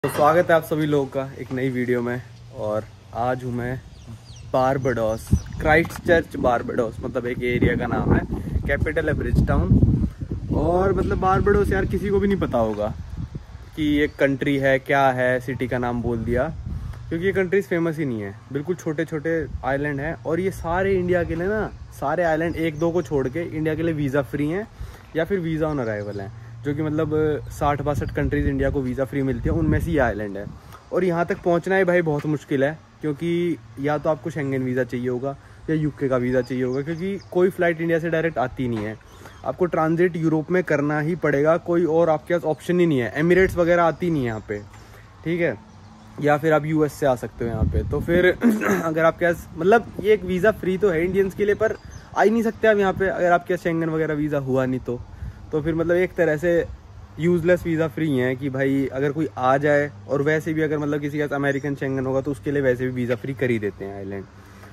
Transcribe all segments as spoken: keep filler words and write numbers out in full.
तो स्वागत है आप सभी लोगों का एक नई वीडियो में। और आज हूँ मैं बारबाडोस, क्राइस्टचर्च बारबाडोस, मतलब एक एरिया का नाम है। कैपिटल है ब्रिजटाउन। और मतलब बारबाडोस यार किसी को भी नहीं पता होगा कि ये कंट्री है, क्या है। सिटी का नाम बोल दिया क्योंकि ये कंट्रीज फेमस ही नहीं है। बिल्कुल छोटे छोटे आइलैंड हैं और ये सारे इंडिया के लिए ना, सारे आइलैंड एक दो को छोड़ के इंडिया के लिए वीज़ा फ्री हैं या फिर वीज़ा ऑन अराइवल हैं, जो कि मतलब साठ बासठ कंट्रीज़ इंडिया को वीज़ा फ्री मिलती है, उनमें से ये आइलैंड है। और यहाँ तक पहुँचना ही भाई बहुत मुश्किल है, क्योंकि या तो आपको शेंगन वीज़ा चाहिए होगा या यूके का वीज़ा चाहिए होगा, क्योंकि कोई फ़्लाइट इंडिया से डायरेक्ट आती नहीं है। आपको ट्रांजिट यूरोप में करना ही पड़ेगा, कोई और आपके पास ऑप्शन ही नहीं है। एमिरेट्स वगैरह आती नहीं है यहाँ पे, ठीक है। या फिर आप यूएस से आ सकते हो यहाँ पे। तो फिर अगर आपके पास मतलब ये एक वीज़ा फ्री तो है इंडियंस के लिए, पर आ ही नहीं सकते आप यहाँ पे अगर आपके पास शेंगन वगैरह वीज़ा हुआ नहीं तो तो फिर मतलब एक तरह से यूज़लेस वीज़ा फ्री है कि भाई अगर कोई आ जाए। और वैसे भी अगर मतलब किसी के पास अमेरिकन शेंगन होगा तो उसके लिए वैसे भी वीज़ा फ्री कर ही देते हैं आइलैंड।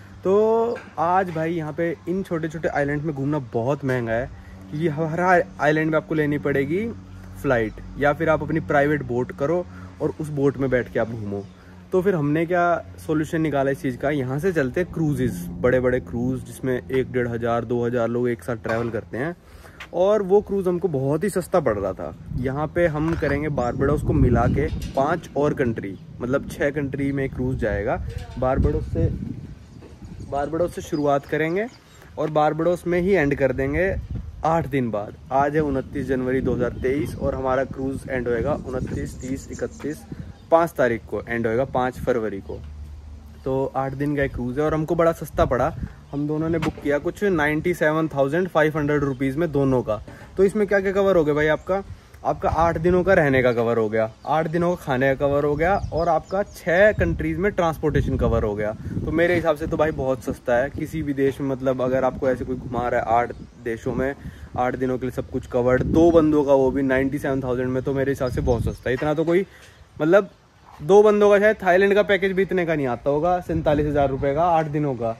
तो आज भाई यहाँ पे इन छोटे छोटे आइलैंड में घूमना बहुत महंगा है, क्योंकि हर आइलैंड में आपको लेनी पड़ेगी फ़्लाइट, या फिर आप अपनी प्राइवेट बोट करो और उस बोट में बैठ के आप घूमो। तो फिर हमने क्या सॉल्यूशन निकाला इस चीज़ का, यहाँ से चलते हैं क्रूजेज़, बड़े बड़े क्रूज़ जिसमें एक डेढ़ हज़ार दो हज़ार लोग एक साथ ट्रैवल करते हैं। और वो क्रूज़ हमको बहुत ही सस्ता पड़ रहा था। यहाँ पे हम करेंगे बारबाडोस को मिला के पाँच और कंट्री, मतलब छः कंट्री में क्रूज़ जाएगा। बारबाडोस से बारबाडोस से शुरुआत करेंगे और बारबाडोस में ही एंड कर देंगे आठ दिन बाद। आज है उनतीस जनवरी दो हज़ार तेईस और हमारा क्रूज़ एंड होएगा उनतीस तीस इकतीस पाँच तारीख को एंड होएगा, पाँच फरवरी को। तो आठ दिन का एक क्रूज़ है और हमको बड़ा सस्ता पड़ा। हम दोनों ने बुक किया कुछ ninety seven thousand five hundred rupees में दोनों का। तो इसमें क्या क्या कवर हो गया भाई, आपका आपका आठ दिनों का रहने का कवर हो गया, आठ दिनों का खाने का कवर हो गया, और आपका छः कंट्रीज़ में ट्रांसपोर्टेशन कवर हो गया। तो मेरे हिसाब से तो भाई बहुत सस्ता है किसी भी देश में। मतलब अगर आपको ऐसे कोई घुमा रहा है आठ देशों में, आठ दिनों के लिए सब कुछ कवर्ड, दो बंदों का, वो भी नाइन्टी सेवन थाउजेंड में, तो मेरे हिसाब से बहुत सस्ता है। इतना तो कोई मतलब दो बंदों का शायद थाईलैंड का पैकेज भी इतने का नहीं आता होगा, सैंतालीस हज़ार रुपये का आठ दिनों का।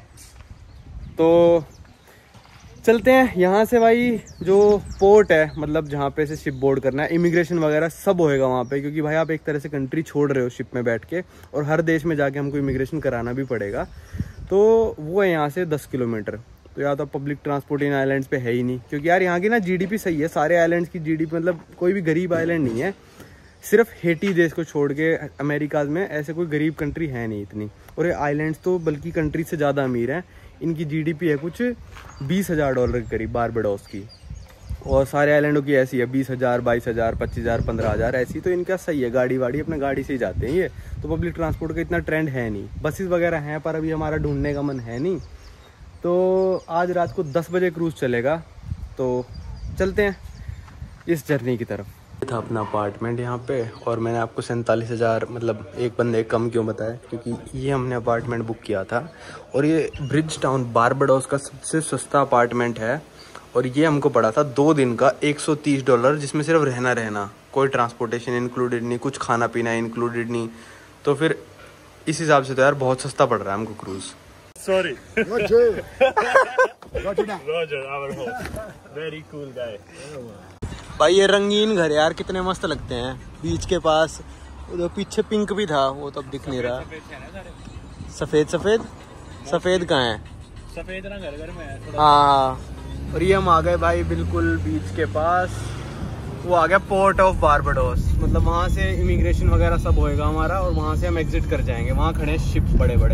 तो चलते हैं यहाँ से भाई, जो पोर्ट है मतलब जहाँ पे से शिप बोर्ड करना है, इमिग्रेशन वगैरह सब होएगा वहाँ पे, क्योंकि भाई आप एक तरह से कंट्री छोड़ रहे हो शिप में बैठ के, और हर देश में जाके हमको इमिग्रेशन कराना भी पड़ेगा। तो वो है यहाँ से दस किलोमीटर। तो या तो पब्लिक ट्रांसपोर्ट इन आइलैंड्स पे है ही नहीं, क्योंकि यार यहाँ की ना जीडीपी सही है, सारे आइलैंड्स की जीडीपी, मतलब कोई भी गरीब आइलैंड नहीं है। सिर्फ हेटी देश को छोड़ के अमेरिका में ऐसे कोई गरीब कंट्री है नहीं इतनी। और ये आइलैंड्स तो बल्कि कंट्री से ज़्यादा अमीर हैं। इनकी जीडीपी है कुछ बीस हज़ार डॉलर के करीब बारबाडोस की, और सारे आइलैंडों की ऐसी है बीस हज़ार बाईस हज़ार पच्चीस हज़ार पंद्रह हज़ार ऐसी। तो इनका सही है, गाड़ी वाड़ी अपने गाड़ी से ही जाते हैं ये। तो पब्लिक ट्रांसपोर्ट का इतना ट्रेंड है नहीं, बसेस वगैरह हैं पर अभी हमारा ढूंढने का मन है नहीं। तो आज रात को दस बजे क्रूज़ चलेगा, तो चलते हैं इस जर्नी की तरफ। था अपना अपार्टमेंट यहाँ पे, और मैंने आपको सैंतालीस हज़ार मतलब एक बंदे कम क्यों बताया, क्योंकि ये हमने अपार्टमेंट बुक किया था और ये ब्रिज टाउन बारबाडोस का सबसे सस्ता अपार्टमेंट है। और ये हमको पड़ा था दो दिन का एक सौ तीस डॉलर, जिसमें सिर्फ रहना रहना, कोई ट्रांसपोर्टेशन इंक्लूडेड नहीं, कुछ खाना पीना इंक्लूडेड नहीं। तो फिर इस हिसाब से तो यार बहुत सस्ता पड़ रहा है हमको cruise. Sorry. Roger. Roger now. Roger, our host. Very cool guy. भाई ये रंगीन घर यार कितने मस्त लगते हैं, बीच के पास। उधर पीछे पिंक भी था, वो तो अब दिख नहीं रहा। सफेद सफेद सफेद कहाँ है? सफेद रंग घर में है। हाँ, और ये हम आ गए भाई बिल्कुल बीच के पास। वो आ गया पोर्ट ऑफ बारबाडोस, मतलब वहाँ से इमिग्रेशन वगैरह सब होएगा हमारा, और वहाँ से हम एग्जिट कर जाएंगे। वहाँ खड़े हैं शिप बड़े बड़े,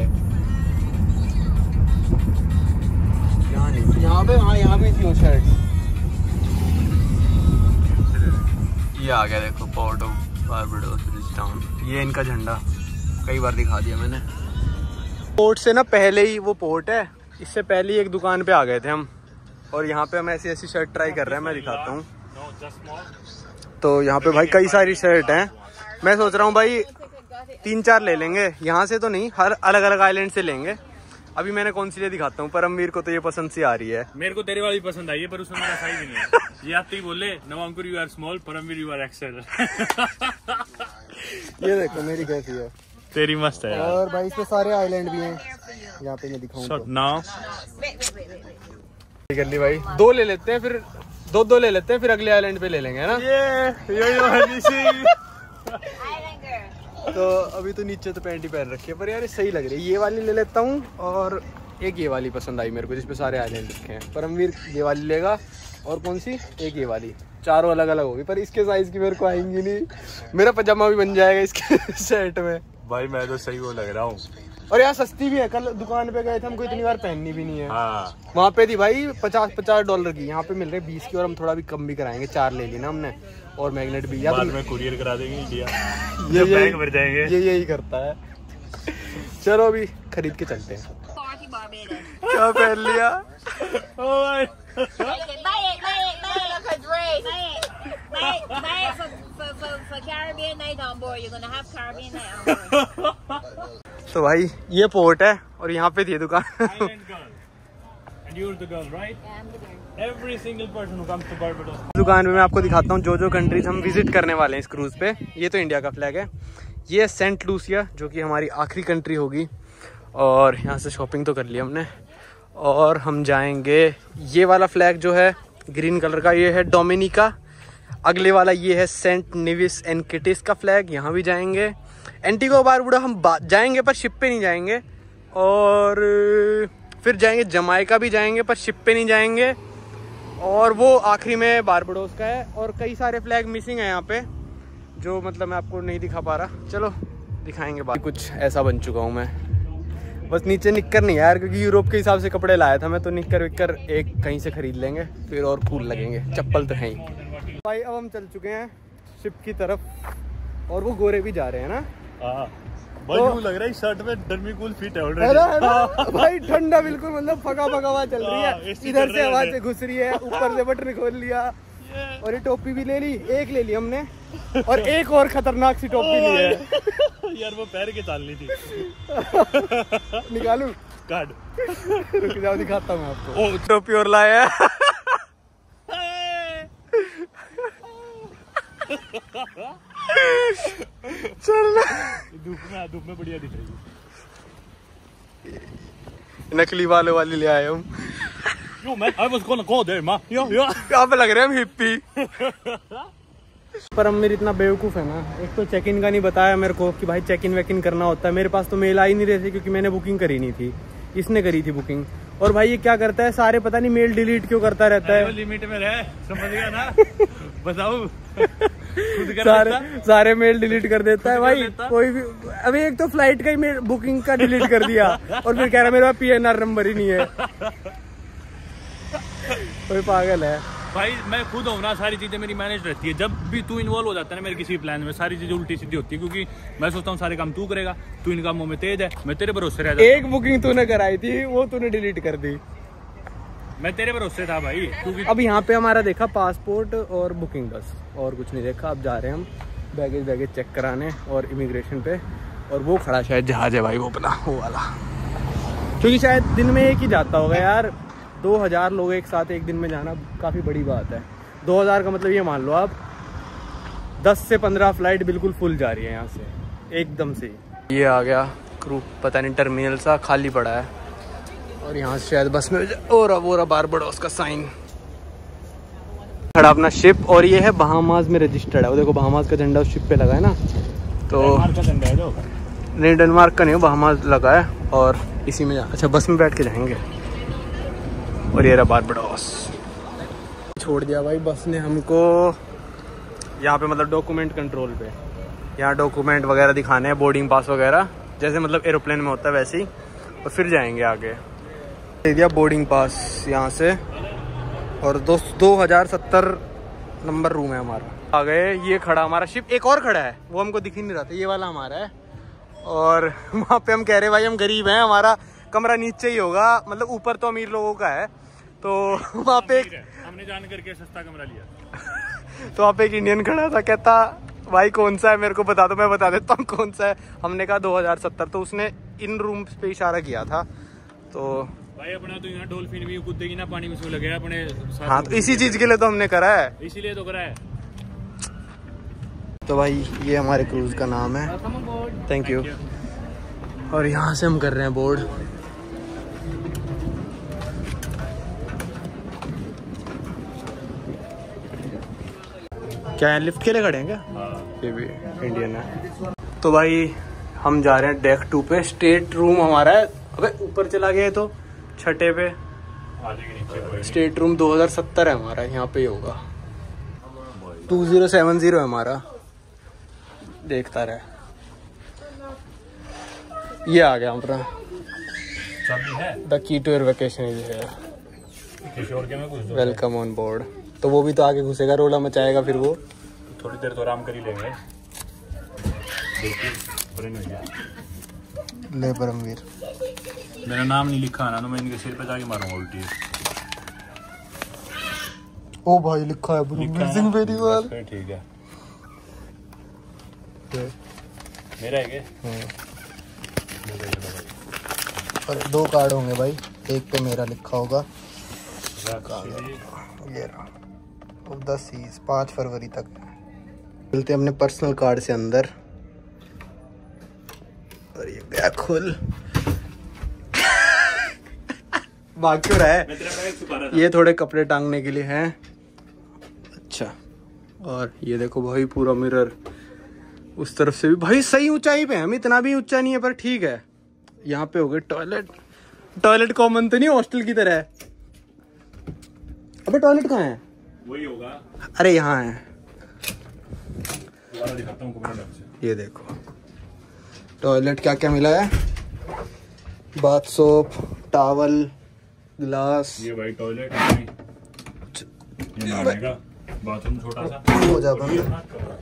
यहाँ नहीं, यहाँ पे, हाँ यहाँ भी थी शायद। ये आ गया देखो port of Barbados Bridgetown, ये इनका झंडा कई बार दिखा दिया मैंने। पोर्ट से ना पहले ही वो पोर्ट है, इससे पहले ही एक दुकान पे आ गए थे हम, और यहाँ पे हम ऐसी ऐसी शर्ट ट्राई कर रहे हैं, मैं दिखाता हूँ। तो यहाँ पे भाई कई सारी शर्ट हैं। मैं सोच रहा हूँ भाई तीन चार ले लेंगे, यहाँ से तो नहीं, हर अलग अलग आइलैंड से लेंगे। अभी मैंने कौन सी ले दिखाता हूँ, परमवीर को तो ये पसंद सी आ रही है। मेरे को तेरे वाली पसंद आई है, पर उसमें मेरा साइज नहीं है। ये आते ही बोले Navankur you are small, Paramveer you are XL. ये देखो मेरी कैसी है, तेरी मस्त है। और भाई इसमें सारे आइलैंड भी हैं, यहाँ पे मैं दिखाऊंगा नाउ। कर ली भाई, दो ले लेते हैं, फिर दो दो ले लेते हैं, फिर अगले आइलैंड पे ले लेंगे, है ना। ये यो यो हनीसी। तो अभी तो नीचे तो पैंट ही पहन रखी है, पर यार ये सही लग रही है। ये वाली ले लेता हूँ, और एक ये वाली पसंद आई मेरे को जिसपे सारे आइलैंड लिखे हैं। परमवीर ये वाली लेगा, और कौन सी, एक ये वाली। चारों अलग अलग होगी, पर इसके साइज की मेरे को आएंगी नहीं। मेरा पजामा भी बन जाएगा इसके सेट में। भाई मैं तो सही वो लग रहा हूँ। और यार सस्ती भी है। कल दुकान पे गए थे, हमको इतनी बार पहननी भी नहीं है। हाँ। वहाँ पे थी भाई पचास पचास डॉलर की, यहाँ पे मिल रहे बीस की, और हम थोड़ा भी कम भी कराएंगे। चार ले ली ना हमने, और मैग्नेट भी। बाद में कुरियर करा देंगे इंडिया, ये बैंक भर जाएंगे। ये यही करता है। चलो अभी खरीद के चलते हैं। क्या पहन लिया? तो भाई ये पोर्ट है, और यहाँ पे थी दुकान। दुकान में मैं आपको दिखाता हूँ जो जो कंट्रीज हम विजिट करने वाले हैं इस क्रूज पे। ये तो इंडिया का फ्लैग है, ये सेंट लूसिया जो कि हमारी आखिरी कंट्री होगी, और यहाँ से शॉपिंग तो कर ली हमने। और हम जाएंगे, ये वाला फ्लैग जो है ग्रीन कलर का, ये है डोमिनिका। अगले वाला ये है सेंट नेविस एंड किटिस का फ्लैग, यहाँ भी जाएंगे। एंटीगुआ बारबुडा हम जाएंगे पर शिप पे नहीं जाएंगे, और फिर जाएंगे जमाइका भी जाएंगे पर शिप पे नहीं जाएंगे, और वो आखिरी में बारबुडोस का है। और कई सारे फ्लैग मिसिंग है यहाँ पे, जो मतलब मैं आपको नहीं दिखा पा रहा। चलो दिखाएंगे बाद। कुछ ऐसा बन चुका हूँ मैं, बस नीचे निक्कर नहीं यार, क्योंकि यूरोप के हिसाब से कपड़े लाया था मैं, तो निक्कर विक्कर एक कहीं से खरीद लेंगे, फिर और कूल लगेंगे। चप्पल तो है ही भाई। अब हम चल चुके हैं शिप की तरफ, और वो गोरे भी जा रहे हैं ना। हाँ भाई, तो, लग रहा है शर्ट में डर्मी कूल फिट है है ना, है ना? भाई ठंडा बिल्कुल, मतलब फका फका हवा चल रही है, इधर से हवा से घुस रही है, ऊपर से बटन खोल लिया, और ये टोपी भी ले ली, एक ले ली हमने, और एक और खतरनाक सी टोपी ली है। यार वो पैर के चालनी थी। निकालू कार्ड, रुक जाओ दिखाता हूँ आपको। टोपी और लाया। चल धूप में, धूप में बढ़िया दिख रही है। नकली वाले वाली ले आए हम। Yo man, I was gonna go there, ma. Yo, yo. यहाँ पे लग रहे हैं हम हिप्पी। पर हम मेरी इतना बेवकूफ़ है ना, एक तो चेक इन का नहीं बताया मेरे को कि भाई चेक इन वेक इन करना होता है। मेरे पास तो मेल आ ही नहीं रहे थे, क्योंकि मैंने बुकिंग करी नहीं थी, इसने करी थी बुकिंग। और भाई ये क्या करता है, सारे पता नहीं मेल डिलीट क्यों करता रहता है। लिमिट में रहे, समझ गया ना। बताओ। सारे सारे मेल डिलीट कर देता है भाई, कोई भी। अभी एक तो फ्लाइट का ही मेल बुकिंग का डिलीट कर दिया, और फिर कह रहा मेरे पास पी एन आर नंबर ही नहीं है। कोई पागल है भाई। मैं खुद हूँ ना, सारी चीजें मेरी मैनेज रहती है। जब भी तू इन्वॉल्व हो जाता है ना मेरे किसी प्लान में, सारी चीजें उल्टी सीधी होती है, क्योंकि मैं सोचता हूँ सारे काम तू करेगा, तू इन कामों में तेज है, मैं तेरे भरोसे रह जाता। एक बुकिंग तूने कराई थी, वो तूने डिलीट कर दी। मैं तेरे भरोसे था भाई, क्योंकि अब यहाँ पे हमारा देखा पासपोर्ट और बुकिंग, बस और कुछ नहीं देखा। अब जा रहे हैं हम बैगेज बैगेज चेक कराने और इमिग्रेशन पे, और वो खड़ा शायद जहाज है भाई, वो अपना वो वाला, क्योंकि शायद दिन में एक ही जाता होगा यार। दो हजार लोग एक साथ एक दिन में जाना काफ़ी बड़ी बात है। दो हजार का मतलब ये मान लो आप, दस से पंद्रह फ्लाइट बिल्कुल फुल जा रही है यहाँ से एकदम से। ये आ गया क्रू, पता नहीं टर्मिनल सा खाली पड़ा है, और यहाँ से शायद बस में और वो रहा बारबाडोस का साइन खड़ा अपना शिप। और ये है बहामास में रजिस्टर्ड है, वो देखो बहामास का झंडा उस शिप पे लगा है ना। तो नहीं, डेनमार्क का नहीं, बहामास लगा है, और इसी में अच्छा बस में बैठ के जाएंगे। और ये रहा बारबाडोस। छोड़ दिया भाई बस ने हमको यहाँ पे, मतलब डॉक्यूमेंट कंट्रोल पे। यहाँ डॉक्यूमेंट वगैरह दिखाने हैं, बोर्डिंग पास वगैरह, जैसे मतलब एरोप्लेन में होता है वैसे ही, और फिर जाएंगे आगे। दे दिया बोर्डिंग पास यहाँ से, और दो दो हजार सत्तर नंबर रूम है हमारा। आ गए, ये खड़ा हमारा शिप, एक और खड़ा है, वो हमको दिख ही नहीं रहा था, ये वाला हमारा है। और वहाँ पे हम कह रहे भाई हम गरीब हैं, हमारा कमरा नीचे ही होगा, मतलब ऊपर तो अमीर लोगों का है। तो वहाँ पे एक, हमने जान करके सस्ता कमरा लिया। तो वहाँ पे एक इंडियन खड़ा था, कहता भाई कौन सा है मेरे को बता दो, मैं बता देता हूँ कौन सा है। हमने कहा दो हजार सत्तर, तो उसने इन रूम पे इशारा किया था। तो भाई अपना तो यहाँ डॉल्फिन भी कूदेगी ना पानी में, उसमें लगे अपने साथ। हाँ, तो इसी चीज के लिए तो हमने करा है, इसीलिए तो करा है। तो भाई ये हमारे क्रूज का नाम है, थैंक यू। और यहाँ से हम कर रहे हैं बोर्ड। क्या है, लिफ्ट के लिए खड़े हैं क्या? हाँ। ये भी इंडियन है। तो भाई हम जा रहे हैं डेक टू पे। स्टेट रूम हमारा है, अबे ऊपर चला गया है तो छठे पे। स्टेट रूम दो हज़ार सत्तर है हमारा, यहाँ पे ही होगा। टू ज़ीरो सेवन ज़ीरो है हमारा, देखता रहे। ये आ गया हमारा the key to your vacation is here, welcome on board. तो वो भी तो आगे घुसेगा, रोला मचाएगा फिर वो। थोड़ी देर तो आराम कर ही लेंगे। ले परमवीर, मेरा नाम नहीं लिखा ना, तो मैं इनके सिर पे जाके मारूंगा उल्टी। ओ भाई लिखा है परमवीर सिंह बेनीवाल। ठीक है, मेरा है क्या? और दो कार्ड होंगे भाई, एक पे मेरा लिखा होगा। ये रहा दस पाँच फरवरी तक। मिलते हैं अपने पर्सनल कार्ड से अंदर। और ये बैग खुल भाग क्यों रहा है? मैं तेरा बैग छुपा रहा था। ये थोड़े कपड़े टांगने के लिए हैं। अच्छा, और ये देखो भाई पूरा मिरर उस तरफ से भी भाई सही ऊंचाई पे है। हम इतना भी ऊंचा नहीं है पर ठीक है। यहाँ पे हो गए टॉयलेट। टॉयलेट कॉमन तो नहीं हॉस्टल की तरह है। अबे टॉयलेट कहाँ है? वही होगा। अरे यहाँ है, दोबारा दिखाता हूँ कमरा ढंग से। ये देखो टॉयलेट क्या क्या मिला है। Bath soap, towel, glass. ये भाई टॉयलेट है, ये नहाने का बाथरूम छोटा सा हो जा बंद।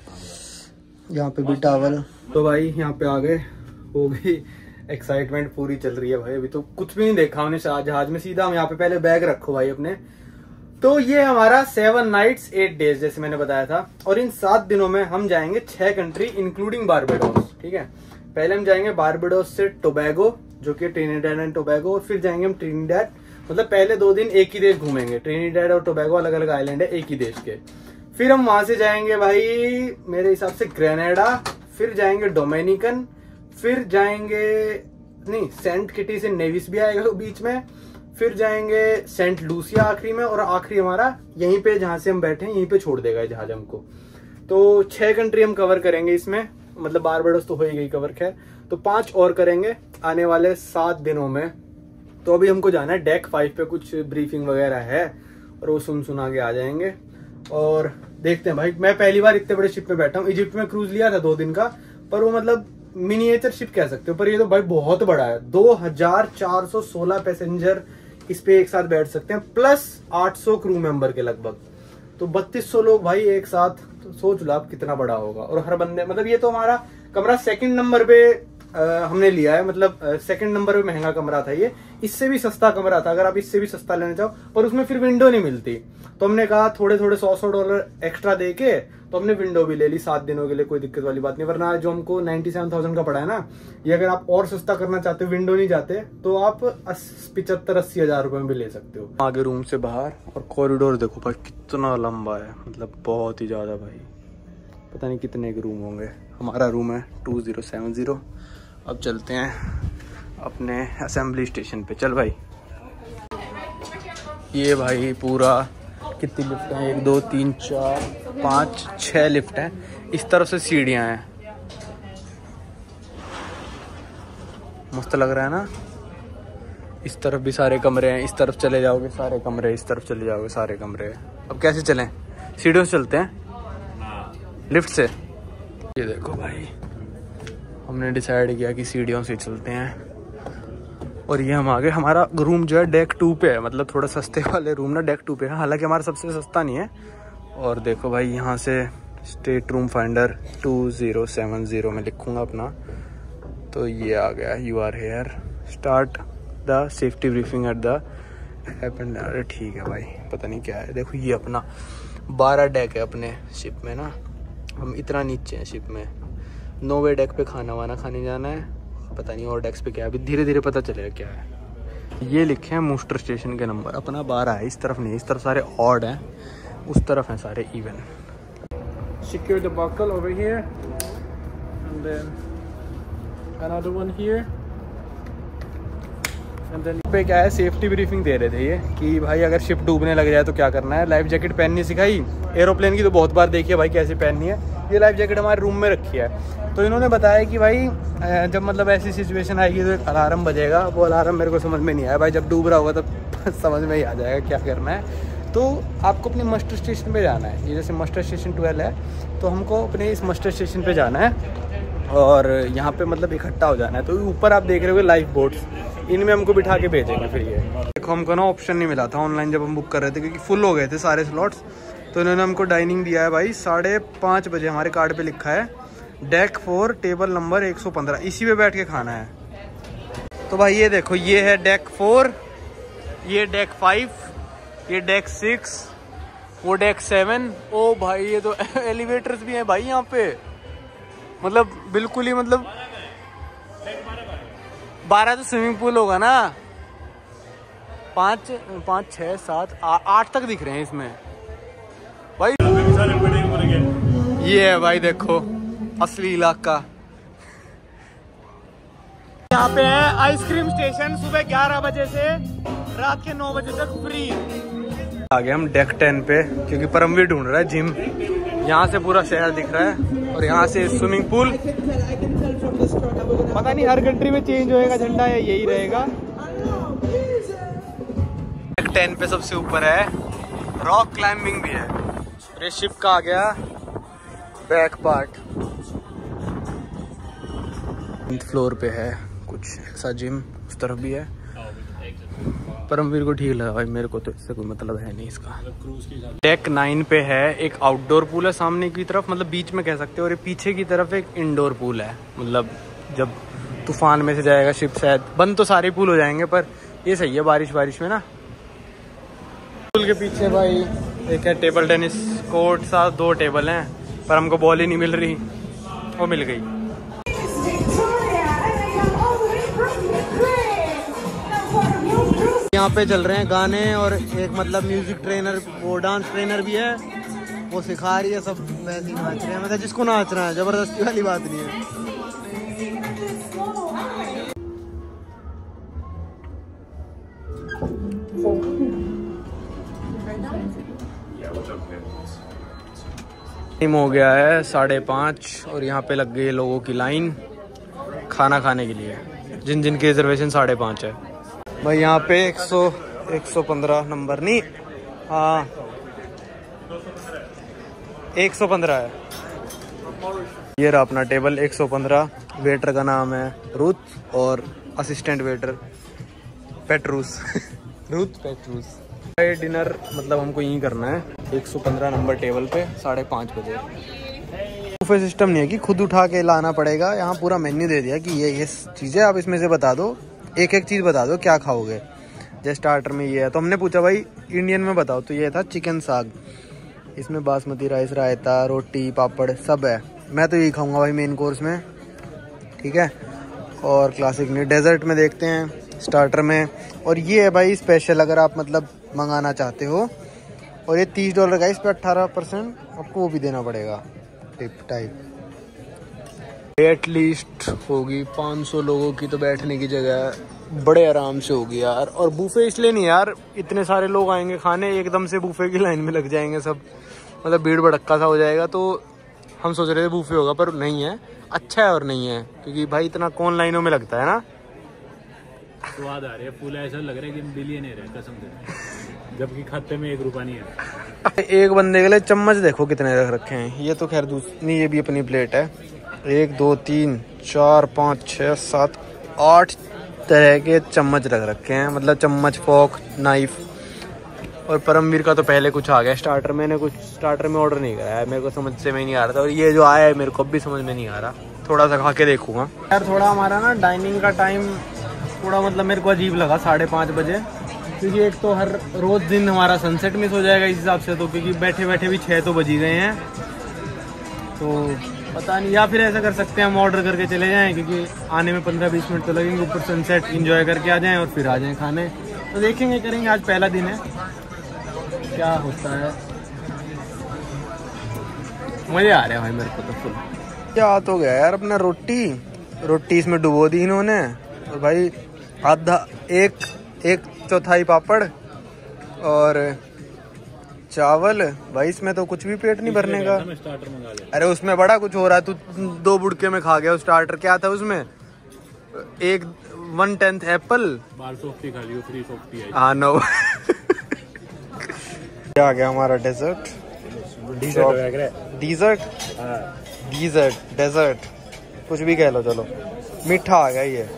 यहाँ पे भी टॉवल। तो भाई यहाँ पे आ गए, हो गई एक्साइटमेंट पूरी चल रही है भाई। अभी तो कुछ भी नहीं देखा हमने जहाज में, सीधा हम यहाँ पे पहले बैग रखो भाई अपने। तो ये हमारा सेवन नाइट्स एट डेज जैसे मैंने बताया था, और इन सात दिनों में हम जाएंगे छह कंट्री इंक्लूडिंग बारबाडोस। ठीक है, पहले हम जाएंगे बारबाडोस से टोबैगो जो कि ट्रिनिडैड एंड टोबैगो, और फिर जाएंगे हम ट्रिनिडैड। मतलब पहले दो दिन एक ही देश घूमेंगे, ट्रिनिडैड और टोबैगो अलग अलग आइलैंड है एक ही देश के। फिर हम वहां से जाएंगे भाई मेरे हिसाब से ग्रेनेडा, फिर जाएंगे डोमिनिकन, फिर जाएंगे नहीं सेंट किटीज एंड नेविस भी आएगा बीच में, फिर जाएंगे सेंट लूसिया आखिरी में, और आखिरी हमारा यहीं पे जहां से हम बैठे हैं यहीं पे छोड़ देगा जहाज हमको। तो छह कंट्री हम कवर करेंगे इसमें, मतलब बारबाडोस तो हो ही गई कवर। खैर तो पांच और करेंगे आने वाले सात दिनों में। तो अभी हमको जाना है डेक फाइव पे, कुछ ब्रीफिंग वगैरह है और वो सुन सुना के आ जाएंगे। और देखते हैं भाई, मैं पहली बार इतने बड़े शिप में बैठा हूँ। इजिप्ट में क्रूज लिया था दो दिन का, पर वो मतलब मिनिएचर शिप कह सकते हो, पर ये तो भाई बहुत बड़ा है। दो हजार चार सौ सोलह पैसेंजर इस पे एक साथ बैठ सकते हैं, प्लस आठ सौ क्रू मेंबर के लगभग, तो बत्तीस सौ लोग भाई एक साथ। तो सोच लो आप कितना बड़ा होगा। और हर बंदे मतलब ये तो हमारा कमरा सेकंड नंबर पे आ, हमने लिया है, मतलब सेकंड नंबर पे महंगा कमरा था ये। इससे भी सस्ता कमरा था अगर आप इससे भी सस्ता लेना चाहो, पर उसमें फिर विंडो नहीं मिलती। तो हमने कहा थोड़े थोड़े सौ सौ डॉलर एक्स्ट्रा दे के तो हमने विंडो भी ले ली सात दिनों के लिए। कोई दिक्कत वाली बात नहीं, वरना जो हमको नाइन्टी सेवन थाउजेंड का पड़ा है ना, ये अगर आप और सस्ता करना चाहते हो, विंडो नहीं जाते, तो आप पिछहत्तर अस्सी हजार रुपए में भी ले सकते हो। आगे रूम से बाहर, और कॉरिडोर देखो भाई कितना लंबा है, मतलब बहुत ही ज्यादा भाई। पता नहीं कितने के रूम होंगे। हमारा रूम है टू ज़ीरो सेवन ज़ीरो। अब चलते हैं अपने असेंबली स्टेशन पे। चल भाई, ये भाई पूरा कितनी लिफ्ट हैं? एक दो तीन चार पाँच छः लिफ्ट हैं। इस तरफ से सीढ़ियाँ हैं, मस्त लग रहा है ना। इस तरफ भी सारे कमरे हैं, इस तरफ चले जाओगे सारे कमरे, इस तरफ चले जाओगे सारे कमरे। अब कैसे चलें? सीढ़ियों से चलते हैं, लिफ्ट से। ये देखो भाई, हमने डिसाइड किया कि सीढ़ियों से चलते हैं। और ये हम आगे, हमारा रूम जो है डेक टू पे है, मतलब थोड़ा सस्ते वाले रूम ना डेक टू पे है, हालांकि हमारा सबसे सस्ता नहीं है। और देखो भाई यहाँ से state room finder two zero seven zero में लिखूंगा अपना, तो ये आ गया। You are here, start the safety briefing at the happened. अरे ठीक है भाई, पता नहीं क्या है। देखो ये अपना बारह डेक है अपने शिप में ना, हम इतना नीचे हैं शिप में। नौवे डेक पे खाना वाना खाने जाना है, पता नहीं और डेक्स पे क्या है, अभी धीरे धीरे पता चलेगा क्या है। ये लिखे हैं मूस्टर स्टेशन के नंबर, अपना बारह है। इस तरफ नहीं, इस तरफ सारे ऑड हैं, उस तरफ हैं सारे even. Secure the buckle over here, and then another one here. and then पे क्या है, सेफ्टी ब्रीफिंग दे रहे थे ये कि भाई अगर शिप डूबने लग जाए तो क्या करना है। लाइफ जैकेट पहननी सिखाई। एरोप्लेन की तो बहुत बार देखी है भाई कैसे पहननी है। ये लाइफ जैकेट हमारे रूम में रखी है। तो इन्होंने बताया कि भाई जब मतलब ऐसी सिचुएशन आएगी तो एक अलार्म बजेगा। वो अलार्म मेरे को समझ में नहीं आया भाई, जब डूब रहा होगा तब समझ में ही आ जाएगा क्या करना है। तो आपको अपने मस्टर स्टेशन पे जाना है। ये जैसे मस्टर स्टेशन ट्वेल्व है तो हमको अपने इस मस्टर स्टेशन पे जाना है और यहाँ पे मतलब इकट्ठा हो जाना है। तो ऊपर आप देख रहे हो लाइफ बोट्स, इनमें हमको बिठा के भेजेंगे। फिर ये देखो हमको ना ऑप्शन नहीं मिला था ऑनलाइन जब हम बुक कर रहे थे क्योंकि फुल हो गए थे सारे स्लॉट्स। तो इन्होंने हमको डाइनिंग दिया है भाई साढ़े पाँच बजे। हमारे कार्ड पे लिखा है डेक फोर टेबल नंबर एक सौ पंद्रह, इसी पे बैठ के खाना है। तो भाई ये देखो, ये है डेक फोर, ये डेक फाइव, ये डेक सिक्स, वो डेक सेवन। ओ भाई ये तो एलिवेटर्स भी हैं भाई यहाँ पे, मतलब बिल्कुल ही मतलब बारह तो स्विमिंग पूल होगा ना। पाँच पाँच छः सात आठ तक दिख रहे हैं इसमें भाई। ये है भाई देखो असली इलाका। यहाँ पे है आइसक्रीम स्टेशन, सुबह ग्यारह बजे से रात के नौ बजे तक फ्री। आ गए हम डेक टेन पे क्योंकि परमवीर ढूंढ रहा है जिम। यहाँ से पूरा शहर दिख रहा है और यहाँ से स्विमिंग पूल। पता नहीं हर कंट्री में चेंज होएगा झंडा या यही रहेगा। डेक टेन पे सबसे ऊपर है रॉक क्लाइंबिंग भी है। ये शिप का आ गया बैक पार्ट। फ्लोर पे है कुछ ऐसा जिम, उस तरफ भी है। परमवीर को ठीक लगा भाई, मेरे को तो इससे कोई मतलब है नहीं इसका। डेक नाइन पे है एक आउटडोर पूल है सामने की तरफ, मतलब बीच में कह सकते हो, और ये पीछे की तरफ एक इंडोर पूल है। मतलब जब तूफान में से जाएगा शिप, शायद बंद तो सारे पूल हो जाएंगे पर ये सही है बारिश बारिश में ना। पूल के पीछे भाई एक है टेबल टेनिस कोर्ट, साथ दो टेबल हैं पर हमको बॉल ही नहीं मिल रही, वो मिल गई। यहाँ पे चल रहे हैं गाने और एक मतलब म्यूजिक ट्रेनर, वो डांस ट्रेनर भी है, वो सिखा रही है। सब वैसे ही नाच रहे हैं, मतलब जिसको नाचना है, जबरदस्ती वाली बात नहीं है। टाइम हो गया है साढ़े पाँच और यहाँ पे लग गई है लोगों की लाइन खाना खाने के लिए, जिन जिन की रिजर्वेशन साढ़े पाँच है। भाई यहाँ पे एक सौ एक सौ पंद्रह नंबर नहीं, हाँ एक सौ पंद्रह है। ये रहा अपना टेबल एक सौ पंद्रह। वेटर का नाम है रूथ और assistant waiter Petrus Ruth Petrus. Dinner मतलब हमको यहीं करना है एक सौ पंद्रह नंबर टेबल पे साढ़े पाँच बजे। बुफे सिस्टम नहीं है कि खुद उठा के लाना पड़ेगा। यहाँ पूरा मेन्यू दे दिया कि ये ये चीज़ें आप इसमें से बता दो, एक एक चीज़ बता दो क्या खाओगे। जैसे स्टार्टर में ये है तो हमने पूछा भाई इंडियन में बताओ, तो ये था चिकन साग, इसमें बासमती राइस, रायता, रोटी, पापड़ सब है। मैं तो यही खाऊंगा भाई मेन कोर्स में, ठीक है। और क्लासिक नहीं, डेजर्ट में देखते हैं स्टार्टर में। और ये है भाई स्पेशल, अगर आप मतलब मंगाना चाहते हो। और ये तीस डॉलर का, इस पर अट्ठारह परसेंट आपको वो भी देना पड़ेगा टिप टाइप। एटलीस्ट होगी पाँच सौ लोगों की तो बैठने की जगह बड़े आराम से होगी यार। और बूफे इसलिए नहीं यार, इतने सारे लोग आएंगे खाने, एकदम से बूफे की लाइन में लग जाएंगे सब, मतलब भीड़ भड़क्का सा हो जाएगा। तो हम सोच रहे थे बूफे होगा पर नहीं है। अच्छा है और नहीं है क्योंकि भाई इतना कौन लाइनों में लगता है ना। स्वाद आ रही है, फूल ऐसा लग रहा है कि बिलियनर है कसम से, जबकि खाते में एक रुपया नहीं है। एक बंदे के लिए चम्मच देखो कितने रख रखे हैं। ये तो खैर दूसरी, ये भी अपनी प्लेट है। एक दो तीन चार पाँच छः सात आठ तरह के चम्मच रख रखे हैं, मतलब चम्मच, फोक, नाइफ। और परमवीर का तो पहले कुछ आ गया स्टार्टर। मैंने कुछ स्टार्टर में ऑर्डर नहीं कराया, मेरे को समझ से में नहीं आ रहा था। और ये जो आया है मेरे को भी समझ में नहीं आ रहा, थोड़ा सा खा के देखूंगा यार। थोड़ा हमारा ना डाइनिंग का टाइम थोड़ा मतलब मेरे को अजीब लगा साढ़े पाँच बजे, क्योंकि एक तो हर रोज दिन हमारा सनसेट मिस हो जाएगा इस हिसाब से, तो क्योंकि बैठे बैठे भी छः तो बज ही गए हैं। तो पता नहीं, या फिर ऐसा कर सकते हैं हम ऑर्डर करके चले जाएं, क्योंकि आने में पंद्रह बीस मिनट तो लगेंगे, ऊपर सनसेट एंजॉय करके आ जाएं और फिर आ जाएं खाने। तो देखेंगे, करेंगे, आज पहला दिन है क्या होता है। मजे आ रहे हैं भाई मेरे को तो फुल। क्या तो गया यार अपना रोटी रोटी इसमें डुबो दी इन्होंने, और भाई आधा एक एक चौथाई पापड़ और चावल। भाई इसमें तो कुछ भी पेट नहीं भरने का। स्टार्टर मंगा ले। अरे उसमें बड़ा कुछ हो रहा है, तू दो बुड़के में खा गया। स्टार्टर क्या था उसमें? एक वन टेंथ एप्पल, बाल सॉफ्टी खा लियो, फ्री सॉफ्टी है। हाँ नो। क्या आ गया हमारा डेजर्ट? डिजर्ट डिजर्ट डेजर्ट कुछ भी कह लो, चलो मीठा आ गया ये।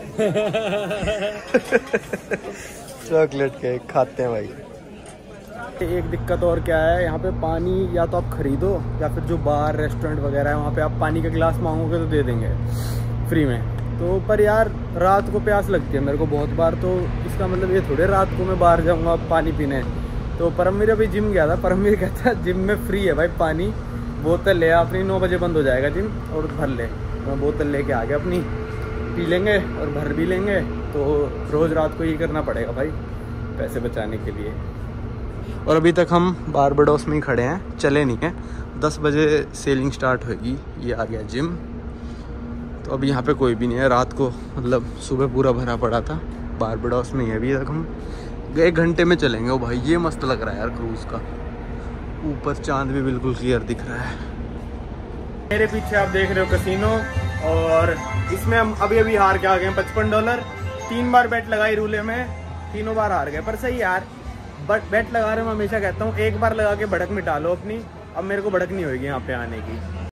चॉकलेट केक खाते हैं भाई। एक दिक्कत और क्या है, यहाँ पे पानी या तो आप खरीदो या फिर जो बार रेस्टोरेंट वगैरह है वहाँ पे आप पानी का गिलास मांगोगे तो दे देंगे फ्री में। तो पर यार रात को प्यास लगती है मेरे को बहुत बार, तो इसका मतलब ये थोड़े रात को मैं बाहर जाऊँगा पानी पीने। तो परमवीर अभी जिम गया था, परमवीर कहता है जिम में फ्री है भाई पानी, बोतल ले अपनी, नौ बजे बंद हो जाएगा जिम और भर ले। मैं बोतल लेके आ गया अपनी, पी लेंगे और भर भी लेंगे। तो रोज़ रात को ये करना पड़ेगा भाई पैसे बचाने के लिए। और अभी तक हम बारबाडोस में ही खड़े हैं, चले नहीं हैं। दस बजे सेलिंग स्टार्ट होगी। ये आ गया जिम। तो अभी यहाँ पे कोई भी नहीं है। रात को मतलब सुबह पूरा भरा पड़ा था बारबाडोस में ही। अभी तक हम एक घंटे में चलेंगे। ओ भाई ये मस्त लग रहा है यार क्रूज़ का। ऊपर चांद भी बिल्कुल क्लियर दिख रहा है। मेरे पीछे आप देख रहे हो कसिनो, और इसमें हम अभी अभी हार के आ गए पचपन डॉलर। तीन बार बेट लगाई रूले में, तीनों बार हार गए। पर सही यार, बट बेट लगा रहे मैं हमेशा कहता हूँ एक बार लगा के भड़क मिटा लो अपनी। अब मेरे को भड़क नहीं होगी यहाँ पे आने की।